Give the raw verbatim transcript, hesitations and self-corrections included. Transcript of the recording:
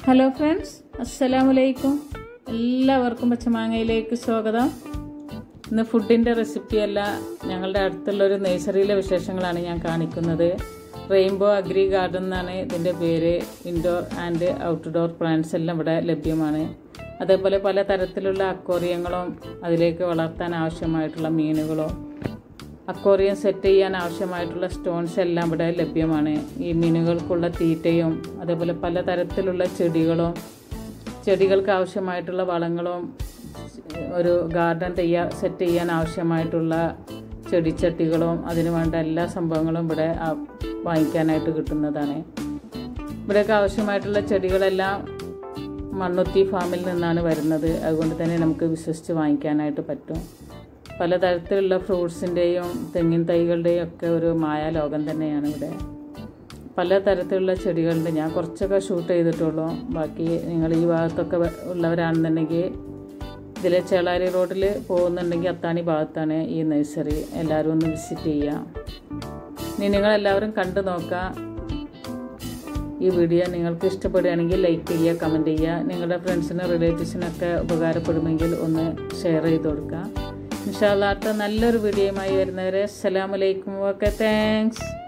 Hello friends, അസ്സലാമു അലൈക്കും. എല്ലാവർക്കും പച്ചമാങ്ങയിലേക്ക് സ്വാഗതം. ഇന്ന് ഫുഡിൻ്റെ റെസിപ്പിയല്ല, ഞങ്ങളുടെ അടുത്തുള്ളൊരു നഴ്സറിയിലെ വിശേഷങ്ങളാണ് ഞാൻ കാണിക്കുന്നത്. റെയിൻബോ അഗ്രി ഗാർഡൻ എന്നാണ് ഇതിൻ്റെ പേര്. ഇൻഡോർ ആൻഡ് ഔട്ട്ഡോർ പ്ലാന്റ്സ് എല്ലാം ഇവിടെ ലഭ്യമാണ്. അതേപോലെ പല തരത്തിലുള്ള അക്വേറിയങ്ങളും അതിലേക്ക് വളർത്താൻ ആവശ്യമായിട്ടുള്ള മീനുകളും അക്വേറിയം സെറ്റ് ചെയ്യാൻ ആവശ്യമായിട്ടുള്ള സ്റ്റോൺസ് എല്ലാം ഇവിടെ ലഭ്യമാണ്. ഈ മീനുകൾക്കുള്ള തീറ്റയും അതേപോലെ പല തരത്തിലുള്ള ചെടികളും ചെടികൾക്ക് ആവശ്യമായിട്ടുള്ള വളങ്ങളും ഒരു ഗാർഡൻ തയ്യാ സെറ്റ് ചെയ്യാൻ ആവശ്യമായിട്ടുള്ള ചെടിച്ചട്ടികളും അതിന് വേണ്ട എല്ലാ സംഭവങ്ങളും ഇവിടെ വാങ്ങിക്കാനായിട്ട് കിട്ടുന്നതാണ്. ഇവിടെയൊക്കെ ആവശ്യമായിട്ടുള്ള ചെടികളെല്ലാം മണ്ണുത്തി ഫാമിൽ നിന്നാണ് വരുന്നത്. അതുകൊണ്ട് തന്നെ നമുക്ക് വിശ്വസിച്ച് വാങ്ങിക്കാനായിട്ട് പറ്റും. പലതരത്തിലുള്ള ഫ്രൂട്ട്സിൻ്റെയും തെങ്ങിൻ തൈകളുടെയും ഒക്കെ ഒരു മായാലോകം തന്നെയാണ് ഇവിടെ. പലതരത്തിലുള്ള ചെടികളുണ്ട്. ഞാൻ കുറച്ചൊക്കെ ഷൂട്ട് ചെയ്തിട്ടുള്ളൂ. ബാക്കി നിങ്ങൾ ഈ ഭാഗത്തൊക്കെ ഉള്ളവരാണെന്നുണ്ടെങ്കിൽ ഇതിലെ ചെളാരി റോഡിൽ പോകുന്നുണ്ടെങ്കിൽ അത്താണി ഭാഗത്താണ് ഈ നഴ്സറി. എല്ലാവരും ഒന്ന് വിസിറ്റ് ചെയ്യാം. ഇനി നിങ്ങളെല്ലാവരും കണ്ടു നോക്കാം. ഈ വീഡിയോ നിങ്ങൾക്ക് ഇഷ്ടപ്പെടുകയാണെങ്കിൽ ലൈക്ക് ചെയ്യുക, കമൻറ്റ് ചെയ്യുക. നിങ്ങളുടെ ഫ്രണ്ട്സിനും റിലേറ്റീവ്സിനൊക്കെ ഉപകാരപ്പെടുമെങ്കിൽ ഒന്ന് ഷെയർ ചെയ്ത് കൊടുക്കുക. ഇൻഷാ അല്ലാഹ് അടുത്ത നല്ലൊരു വീഡിയോയുമായി വരുന്നവരെ അസ്സലാമു അലൈക്കും. Okay, thanks.